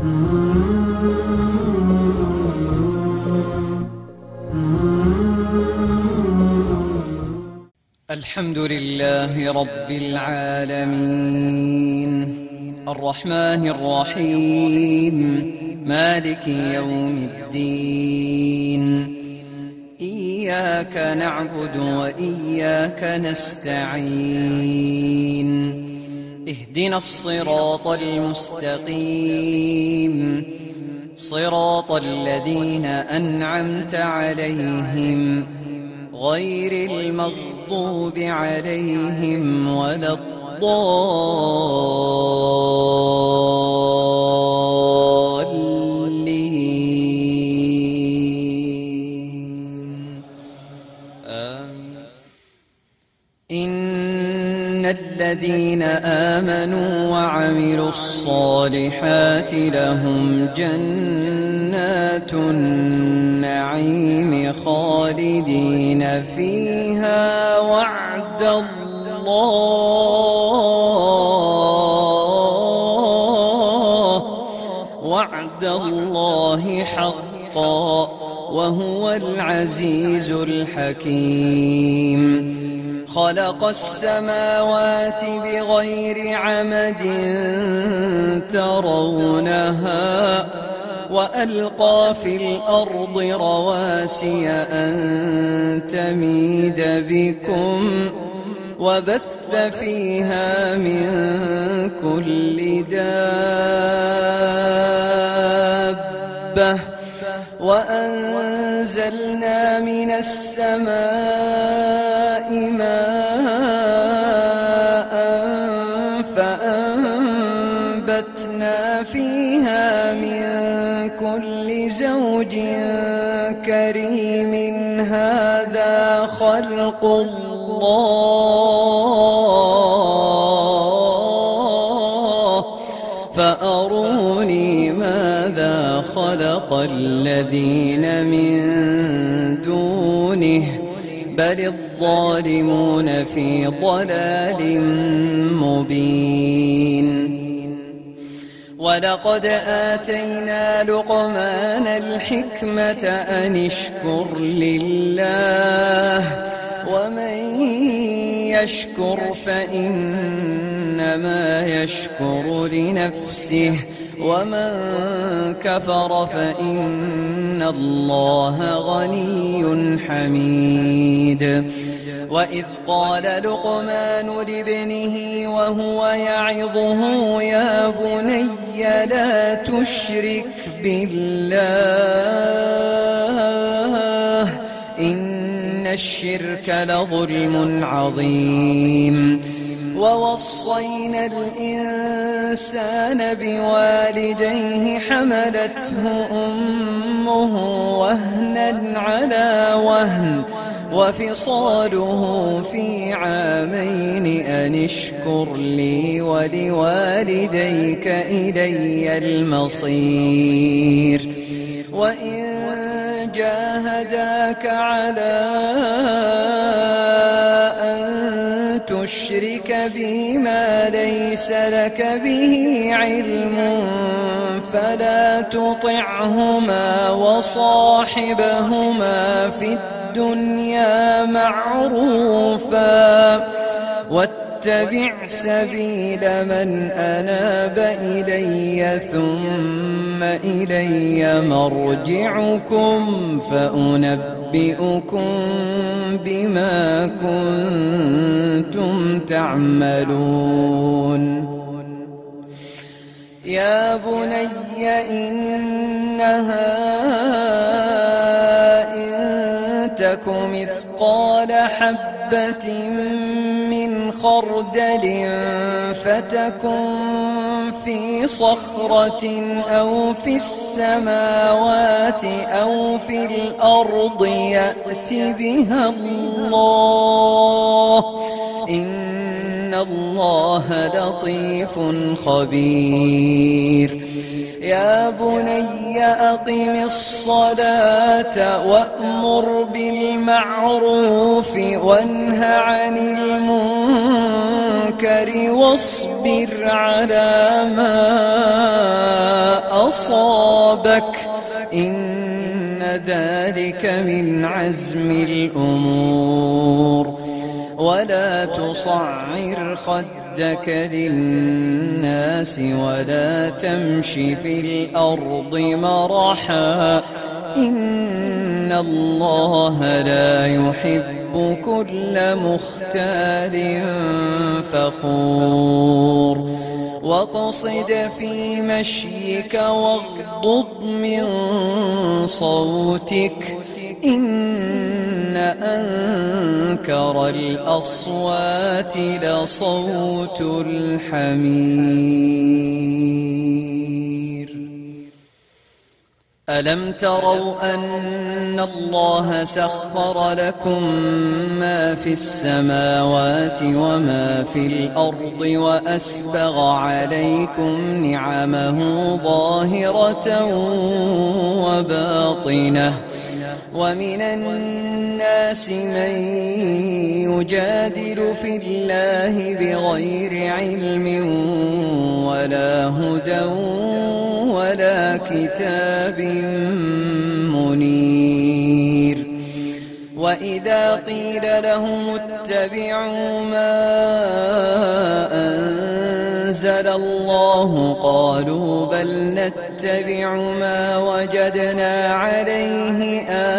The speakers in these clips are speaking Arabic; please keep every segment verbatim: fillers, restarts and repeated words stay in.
الحمد لله رب العالمين الرحمن الرحيم مالك يوم الدين إياك نعبد وإياك نستعين اهدنا الصراط المستقيم صراط الذين أنعمت عليهم غير المغضوب عليهم ولا الضالين آمين. إن الذين آمنوا وعملوا الصالحات لهم جنات النعيم خالدين فيها وعد الله وعد الله حقا وهو العزيز الحكيم. خلق السماوات بغير عمد ترونها وألقى في الأرض رواسي أن تميد بكم وبث فيها من كل دابة وأنزلنا من السماء ماء فأنبتنا فيها من كل زوج كريم. هذا خلق الله فأروني ماذا خلق الذين من دونه بل الظالمون في ضلال مبين. ولقد آتينا لقمان الحكمة أن اشكر لله ومن يشكر فإنما يشكر لنفسه ومن كفر فإن الله غني حميد. وإذ قال لقمان لابنه وهو يعظه يا بني لا تشرك بالله إن الشرك لظلم عظيم. ووصينا الإنسان بوالديه حملته أمه وهنا على وهن وفصاله في عامين أن اشكر لي ولوالديك إلي المصير. وإن جاهداك على أن تشرك بي ما ليس لك به علم فلا تطعهما وصاحبهما في الدنيا معروفا واتبع سبيل من أناب إلي ثم إلي مرجعكم فأنبئكم بما كنتم تعملون. يا بني إنها إن تك مثقال حبة من خردل فتكن في صخرة أو في السماوات أو في الأرض يأت بها الله إن الله لطيف خبير. يا بني أقم الصلاة وأمر بالمعروف وانه عن المنكر واصبر على ما أصابك إن ذلك من عزم الأمور ولا تصعر خدك للناس ولا تمش في الأرض مرحا إن الله لا يحب كل مختال فخور واقصد في مشيك واغضض من صوتك إن أنكر الأصوات لصوت الحمير ألم تروا أن الله سخر لكم ما في السماوات وما في الأرض وأسبغ عليكم نعمه ظاهرة وباطنة ومن الناس من يجادل في الله بغير علم ولا هدى ولا كتاب منير وإذا قيل لهم اتبعوا ما أنزل الله قالوا بل نتبع ما وجدنا عليه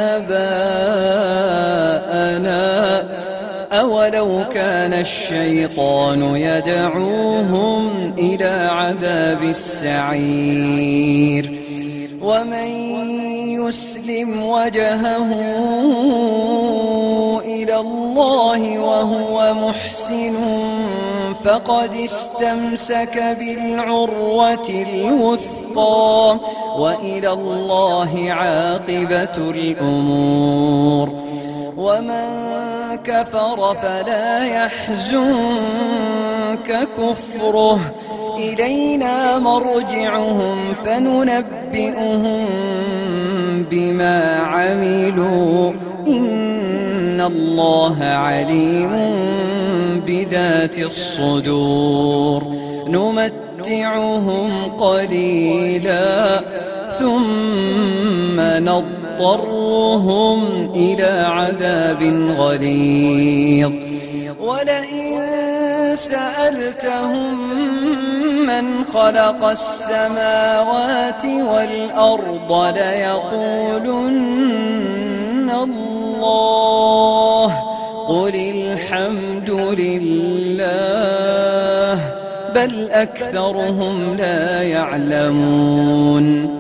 آباءنا أولو كان الشيطان يدعوهم إلى عذاب السعير ومن يسلم وجهه إلى الله وهو محسن فقد استمسك بالعروة الوثقى وإلى الله عاقبة الأمور ومن كفر فلا يحزنك كفره إلينا مرجعهم فننبئهم بما عملوا إن الله عليم بذات الصدور نمتعهم قليلا ثم نضطرهم إلى عذاب غليظ ولئن سألتهم من خلق السماوات والأرض ليقولن الله قل الحمد لله بل أكثرهم لا يعلمون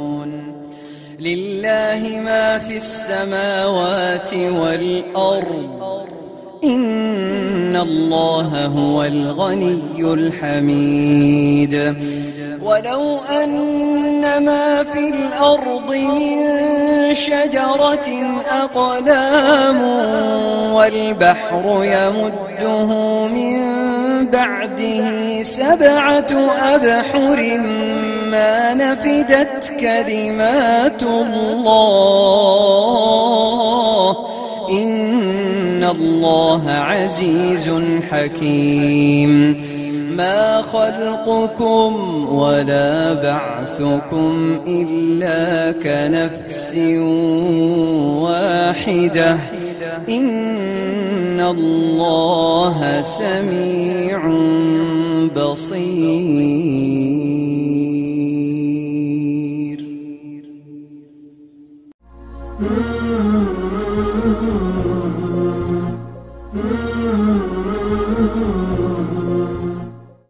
لله ما في السماوات والأرض إن الله هو الغني الحميد ولو أن ما في الأرض من شجرة أقلام والبحر يمده من بعده سبعة أبحر ما نفدت كلمات الله إن الله عزيز حكيم ما خلقكم ولا بعثكم إلا كنفس واحدة إن الله سميع بصير.